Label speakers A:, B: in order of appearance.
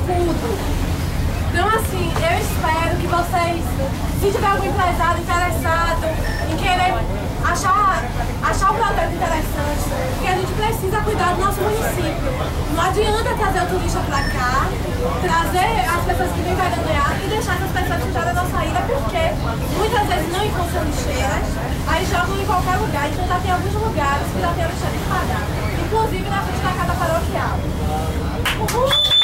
A: tudo. Então, assim, eu espero que vocês, se tiver algum empresário interessado em querer achar um projeto interessante, porque a gente precisa cuidar do nosso município. Não adianta trazer o turista para cá, trazer as pessoas que vêm veranear e deixar essas pessoas ficarem na nossa ilha, porque muitas vezes não encontram lixeiras, aí jogam em qualquer lugar. Então já tem alguns lugares que já tem a lixeira espalhada, inclusive na frente da casa paroquial. Uhul!